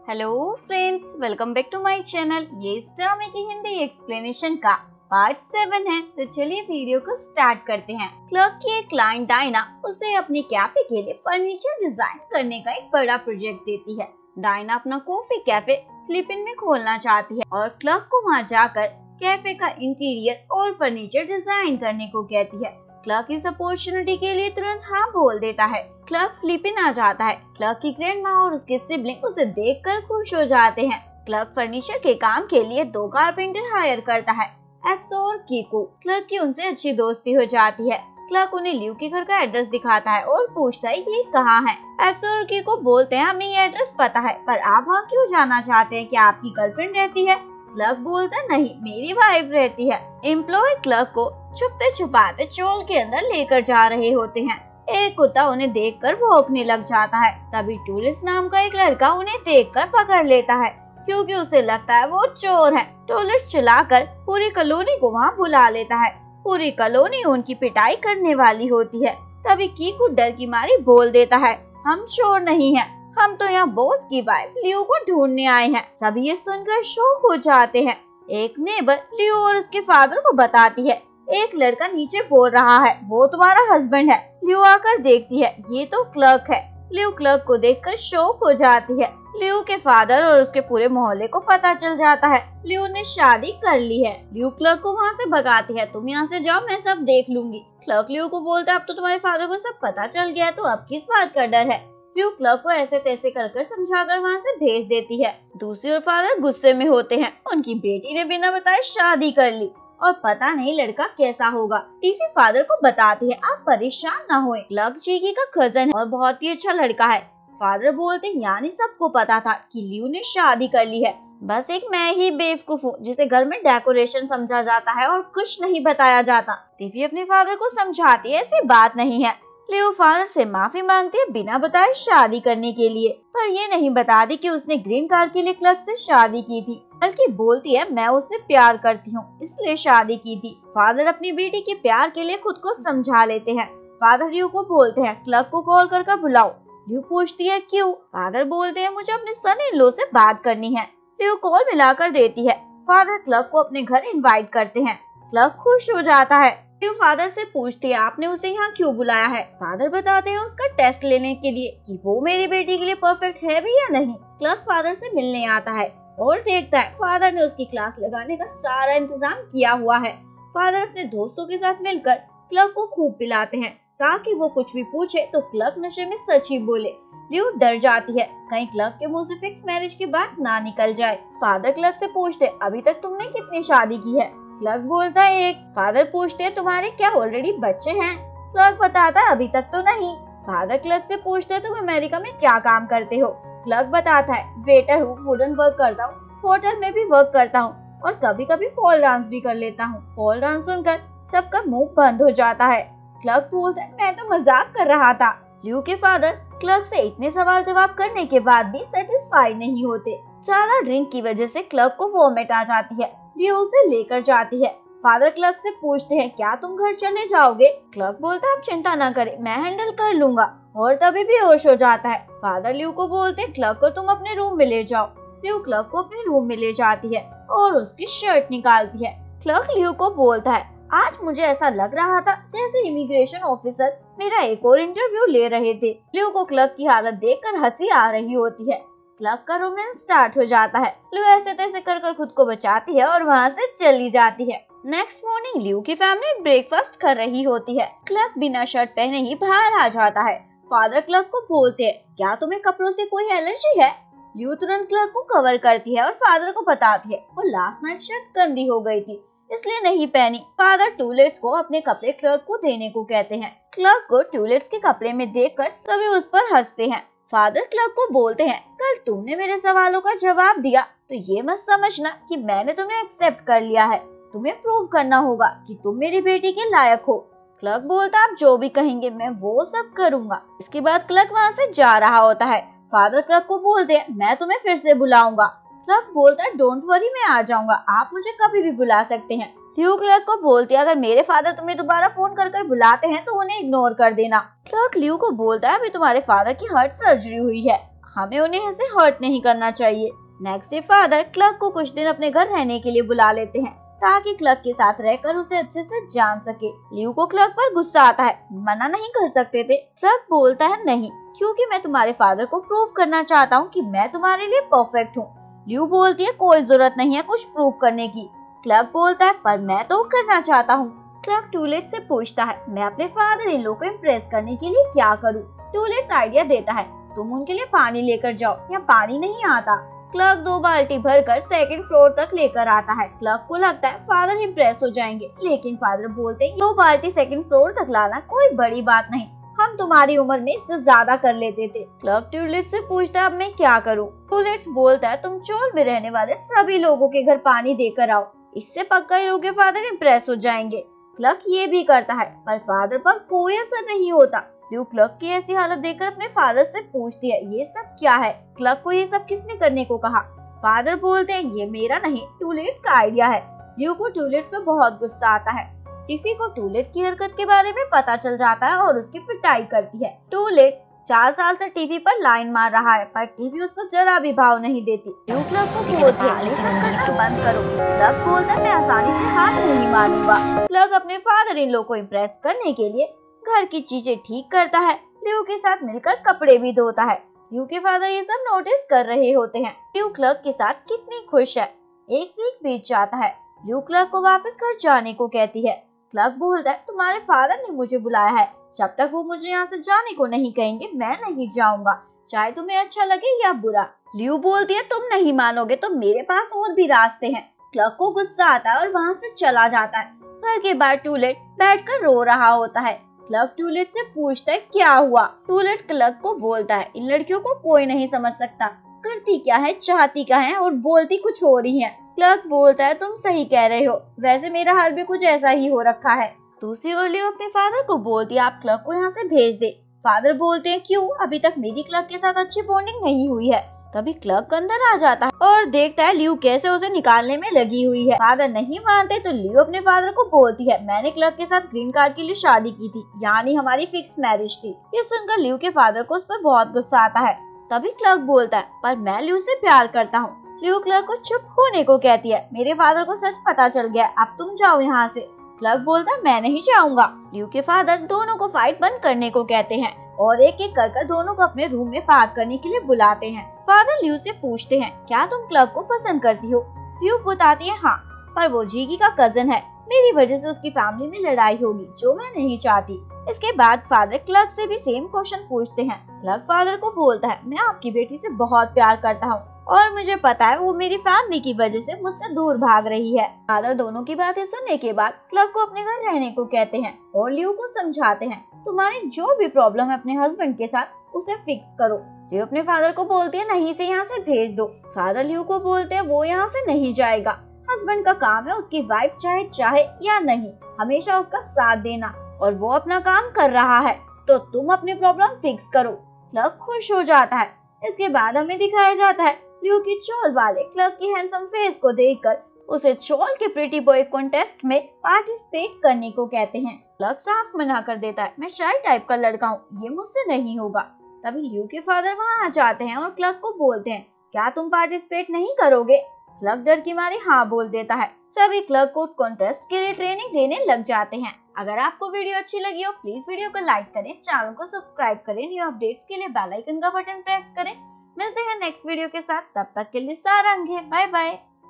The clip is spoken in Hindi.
Hello friends, welcome back to my channel. ये इस ड्रामे की हिंदी एक्सप्लेनेशन का पार्ट 7 है। तो चलिए वीडियो को स्टार्ट करते हैं। क्लर्क की एक क्लाइंट डायना उसे अपने कैफे के लिए फर्नीचर डिजाइन करने का एक बड़ा प्रोजेक्ट देती है। डायना अपना कॉफी कैफे फिलीपीन में खोलना चाहती है और क्लर्क को वहाँ जाकर कैफे का इंटीरियर और फर्नीचर डिजाइन करने को कहती है। क्लर्क इस अपॉर्चुनिटी के लिए तुरंत हाँ बोल देता है। क्लर्क फिलीपीन आ जाता है। क्लर्क की ग्रैंडमा और उसके सिबलिंग उसे देखकर खुश हो जाते हैं। क्लर्क फर्नीचर के काम के लिए 2 कारपेंटर हायर करता है, एक्सो और कीको। क्लर्क की उनसे अच्छी दोस्ती हो जाती है। क्लर्क उन्हें ल्यू के घर का एड्रेस दिखाता है और पूछता है ये कहाँ है। एक्सो और कीको बोलते हैं हमें ये एड्रेस पता है, पर आप वहाँ क्यों जाना चाहते हैं? क्या आपकी गर्लफ्रेंड रहती है? क्लर्क बोलता है नहीं, मेरी वाइफ रहती है। एम्प्लॉय क्लर्क को छुपते छुपाते चोल के अंदर लेकर जा रहे होते हैं। एक कुत्ता उन्हें देखकर भौंकने लग जाता है। तभी टूलिस नाम का एक लड़का उन्हें देखकर पकड़ लेता है, क्योंकि उसे लगता है वो चोर है। टूलिस चिल्लाकर पूरी कॉलोनी को वहाँ बुला लेता है। पूरी कॉलोनी उनकी पिटाई करने वाली होती है। तभी कीकू डर की मारी बोल देता है हम चोर नहीं है, हम तो यहाँ बॉस की वाइफ लियो को ढूंढने आए हैं। सभी ये सुनकर शॉक हो जाते हैं। एक नेबर लियो और उसके फादर को बताती है एक लड़का नीचे बोल रहा है वो तुम्हारा हस्बैंड है। लियो आकर देखती है ये तो क्लर्क है। लियो क्लर्क को देखकर शॉक हो जाती है। लियो के फादर और उसके पूरे मोहल्ले को पता चल जाता है लियो ने शादी कर ली है। लियो क्लर्क को वहाँ से भगाती है, तुम यहाँ से जाओ, मैं सब देख लूंगी। क्लर्क लियो को बोलता है अब तो तुम्हारे फादर को सब पता चल गया है, तो अब किस बात का डर है? लियो क्लर्क को ऐसे तैसे कर समझाकर वहाँ से भेज देती है। दूसरी ओर फादर गुस्से में होते हैं, उनकी बेटी ने बिना बताए शादी कर ली और पता नहीं लड़का कैसा होगा। टीफी फादर को बताती है आप परेशान ना होए, क्लर्क चीकी का कजन है और बहुत ही अच्छा लड़का है। फादर बोलते यानी सबको पता था कि लियो ने शादी कर ली है, बस एक मैं ही बेवकूफ हूँ जिसे घर में डेकोरेशन समझा जाता है और कुछ नहीं बताया जाता। टीफी अपने फादर को समझाती है ऐसी बात नहीं है। लियो फादर से माफी मांगती है बिना बताए शादी करने के लिए, पर ये नहीं बताती कि उसने ग्रीन कार के लिए क्लर्क से शादी की थी, बल्कि बोलती है मैं उससे प्यार करती हूँ इसलिए शादी की थी। फादर अपनी बेटी के प्यार के लिए खुद को समझा लेते हैं। फादर लियो को बोलते हैं क्लर्क को कॉल कर बुलाओ। लियो पूछती है क्यों? फादर बोलते हैं मुझे अपने सन इन लॉ से बात करनी है। लियो कॉल मिलाकर देती है। फादर क्लर्क को अपने घर इनवाइट करते हैं। क्लर्क खुश हो जाता है। लियो फादर से पूछती है आपने उसे यहाँ क्यों बुलाया है? फादर बताते हैं उसका टेस्ट लेने के लिए कि वो मेरी बेटी के लिए परफेक्ट है भी या नहीं। क्लर्क फादर से मिलने आता है और देखता है फादर ने उसकी क्लास लगाने का सारा इंतजाम किया हुआ है। फादर अपने दोस्तों के साथ मिलकर क्लर्क को खूब पिलाते हैं ताकि वो कुछ भी पूछे तो क्लर्क नशे में सच ही बोले। लियो डर जाती है कहीं क्लर्क के मुंह से फिक्स मैरिज की बात ना निकल जाए। फादर क्लर्क से पूछते अभी तक तुमने कितनी शादी की है? क्लर्क बोलता है एक। फादर पूछते हैं तुम्हारे क्या ऑलरेडी बच्चे हैं? क्लर्क बताता है अभी तक तो नहीं। फादर क्लर्क से पूछते हैं तुम अमेरिका में क्या काम करते हो? क्लर्क बताता है वेटर हूँ, वुडन वर्क करता हूँ, होटल में भी वर्क करता हूँ और कभी कभी पॉल डांस भी कर लेता हूँ। पॉल डांस सुनकर सबका मुंह बंद हो जाता है। क्लर्क बोलता है मैं तो मजाक कर रहा था। लियो के फादर क्लर्क से इतने सवाल जवाब करने के बाद भी सेटिस्फाई नहीं होते। ज्यादा ड्रिंक की वजह से क्लर्क को वोमिट आ जाती है। लियो उसे लेकर जाती है। फादर क्लर्क से पूछते हैं क्या तुम घर चले जाओगे? क्लर्क बोलता है आप चिंता ना करें, मैं हैंडल कर लूंगा, और तभी बेहोश हो जाता है। फादर लियो को बोलते हैं क्लर्क को तुम अपने रूम में ले जाओ। लियो क्लर्क को अपने रूम में ले जाती है और उसकी शर्ट निकालती है। क्लर्क लियो को बोलता है आज मुझे ऐसा लग रहा था जैसे इमिग्रेशन ऑफिसर मेरा एक और इंटरव्यू ले रहे थे। लियो को क्लर्क की हालत देखकर हंसी आ रही होती है। क्लर्क का रोमांस स्टार्ट हो जाता है। लियो ऐसे तैसे कर खुद को बचाती है और वहाँ से चली जाती है। नेक्स्ट मॉर्निंग लियो की फैमिली ब्रेकफास्ट कर रही होती है। क्लर्क बिना शर्ट पहने ही बाहर आ जाता है। फादर क्लर्क को बोलते हैं क्या तुम्हें कपड़ों से कोई एलर्जी है? लियो तुरंत क्लर्क को कवर करती है और फादर को बताती है वो लास्ट नाइट शर्ट गंदी हो गई थी इसलिए नहीं पहनी। फादर ट्यूलिट्स को अपने कपड़े क्लर्क को देने को कहते हैं। क्लर्क को ट्यूलिट्स के कपड़े में देखकर सभी उस पर हंसते हैं। फादर क्लर्क को बोलते हैं कल तुमने मेरे सवालों का जवाब दिया तो ये मत समझना कि मैंने तुम्हें एक्सेप्ट कर लिया है, तुम्हें प्रूव करना होगा कि तुम मेरी बेटी के लायक हो। क्लर्क बोलता आप जो भी कहेंगे मैं वो सब करूंगा। इसके बाद क्लर्क वहाँ से जा रहा होता है। फादर क्लर्क को बोलते हैं मैं तुम्हें फिर से बुलाऊंगा। क्लर्क बोलता है डोंट वरी, मैं आ जाऊंगा, आप मुझे कभी भी बुला सकते हैं। लियो क्लर्क को बोलती है अगर मेरे फादर तुम्हें दोबारा फोन कर बुलाते हैं तो उन्हें इग्नोर कर देना। क्लर्क लियो को बोलता है अभी तुम्हारे फादर की हार्ट सर्जरी हुई है, हमें उन्हें ऐसे हर्ट नहीं करना चाहिए। नेक्स्ट डे फादर क्लर्क को कुछ दिन अपने घर रहने के लिए बुला लेते हैं ताकि क्लर्क के साथ रहकर उसे अच्छे से जान सके। ल्यू को क्लर्क पर गुस्सा आता है, मना नहीं कर सकते थे। क्लर्क बोलता है नहीं, क्योंकि मैं तुम्हारे फादर को प्रूव करना चाहता हूँ कि मैं तुम्हारे लिए परफेक्ट हूँ। ल्यू बोलती है कोई जरूरत नहीं है कुछ प्रूव करने की। क्लर्क बोलता है पर मैं तो करना चाहता हूँ। क्लर्क टूलेट से पूछता है मैं अपने फादर इन लोग को इम्प्रेस करने के लिए क्या करूँ। टूलेट आइडिया देता है तुम उनके लिए पानी लेकर जाओ, यहाँ पानी नहीं आता। क्लर्क 2 बाल्टी भरकर सेकंड फ्लोर तक लेकर आता है। क्लर्क को लगता है फादर इम्प्रेस हो जाएंगे, लेकिन फादर बोलते हैं 2 बाल्टी सेकंड फ्लोर तक लाना कोई बड़ी बात नहीं, हम तुम्हारी उम्र में इससे ज्यादा कर लेते थे। क्लर्क ट्यूलिट से पूछता है अब मैं क्या करूँ। ट्यूलिट बोलता है तुम चोल में रहने वाले सभी लोगों के घर पानी देकर आओ, इससे पक्का इन लोगों के फादर इम्प्रेस हो जाएंगे। क्लर्क ये भी करता है पर फादर पर कोई असर नहीं होता। ल्यू क्लर्क की ऐसी हालत देखकर अपने फादर से पूछती है ये सब क्या है। क्लर्क को ये सब किसने करने को कहा। फादर बोलते हैं ये मेरा नहीं ट्यूलिट्स का आइडिया है। ल्यू को ट्यूलिट्स पे बहुत गुस्सा आता है। टिफी को टूलेट की हरकत के बारे में पता चल जाता है और उसकी पिटाई करती है। टूलेट 4 साल से टीवी पर लाइन मार रहा है पर टीवी उसको जरा भी भाव नहीं देती। ल्यू क्लर्क को बोलती है बंद करो। क्लर्क बोलता है मैं आसानी से हाथ नहीं मारूंगा। क्लर्क अपने फादर इन लोग को इम्प्रेस करने के लिए घर की चीजें ठीक करता है। ल्यू के साथ मिलकर कपड़े भी धोता है। ल्यू के फादर ये सब नोटिस कर रहे होते हैं। ल्यू क्लर्क के साथ कितनी खुश है। एक वीक बीत जाता है। ल्यू क्लर्क को वापस घर जाने को कहती है। क्लर्क बोलता है तुम्हारे फादर ने मुझे बुलाया है, जब तक वो मुझे यहाँ से जाने को नहीं कहेंगे मैं नहीं जाऊंगा, चाहे तुम्हें अच्छा लगे या बुरा। ल्यू बोलती है तुम नहीं मानोगे तो मेरे पास और भी रास्ते हैं। क्लर्क को गुस्सा आता है और वहाँ से चला जाता है। घर के बाहर टूलेट बैठकर रो रहा होता है। क्लर्क टूलेट से पूछता है क्या हुआ। टूलेट क्लर्क को बोलता है इन लड़कियों को कोई नहीं समझ सकता, करती क्या है चाहती क्या है और बोलती कुछ हो रही है। क्लर्क बोलता है तुम सही कह रहे हो, वैसे मेरा हाल भी कुछ ऐसा ही हो रखा है। दूसरी ओर ल्यू अपने फादर को बोलती है आप क्लर्क को यहाँ से भेज दे। फादर बोलते हैं क्यों, अभी तक मेरी क्लर्क के साथ अच्छी बॉन्डिंग नहीं हुई है। तभी क्लर्क अंदर आ जाता है और देखता है ल्यू कैसे उसे निकालने में लगी हुई है। फादर नहीं मानते तो ल्यू अपने फादर को बोलती है मैंने क्लर्क के साथ ग्रीन कार्ड के लिए शादी की थी, यानी हमारी फिक्स मैरिज थी। ये सुनकर ल्यू के फादर को उस पर बहुत गुस्सा आता है। तभी क्लर्क बोलता है पर मैं ल्यू से प्यार करता हूँ। ल्यू क्लर्क को चुप होने को कहती है मेरे फादर को सच पता चल गया, अब तुम जाओ यहाँ से। क्लर्क बोलता है मैं नहीं जाऊंगा। ल्यू के फादर दोनों को फाइट बंद करने को कहते हैं और एक एक कर दोनों को अपने रूम में बात करने के लिए बुलाते हैं। फादर ल्यू से पूछते हैं क्या तुम क्लर्क को पसंद करती हो। ल्यू बताती है हाँ, पर वो जीगी का कजन है, मेरी वजह से उसकी फैमिली में लड़ाई होगी जो मैं नहीं चाहती। इसके बाद फादर क्लर्क से भी सेम क्वेश्चन पूछते हैं। क्लर्क फादर को बोलता है मैं आपकी बेटी से बहुत प्यार करता हूँ और मुझे पता है वो मेरी फैमिली की वजह से मुझसे दूर भाग रही है। फादर दोनों की बातें सुनने के बाद क्लर्क को अपने घर रहने को कहते हैं और ल्यू को समझाते हैं तुम्हारी जो भी प्रॉब्लम है अपने हस्बैंड के साथ उसे फिक्स करो। ल्यू अपने फादर को बोलती है नहीं से यहाँ से भेज दो। फादर ल्यू को बोलते हैं वो यहाँ से नहीं जाएगा, हस्बैंड का काम है उसकी वाइफ चाहे चाहे या नहीं हमेशा उसका साथ देना और वो अपना काम कर रहा है तो तुम अपनी प्रॉब्लम फिक्स करो। क्लर्क खुश हो जाता है। इसके बाद हमें दिखाया जाता है ल्यू की चोल वाले क्लर्क की हैंडसम फेस को देखकर उसे चोल के प्रीटी बॉय कॉन्टेस्ट में पार्टिसिपेट करने को कहते हैं। क्लर्क साफ मना कर देता है मैं शाय टाइप का लड़का हूँ, ये मुझसे नहीं होगा। तभी ल्यू के फादर वहाँ आ जाते हैं और क्लर्क को बोलते हैं क्या तुम पार्टिसिपेट नहीं करोगे। क्लर्क डर की मारे हाँ बोल देता है। सभी क्लर्क को कॉन्टेस्ट के लिए ट्रेनिंग देने लग जाते हैं। अगर आपको वीडियो अच्छी लगी हो प्लीज वीडियो को लाइक करें, चैनल को सब्सक्राइब करें, न्यू अपडेट्स के लिए बेल आइकन का बटन प्रेस करें। मिलते हैं नेक्स्ट वीडियो के साथ, तब तक के लिए सारंग है, बाय बाय।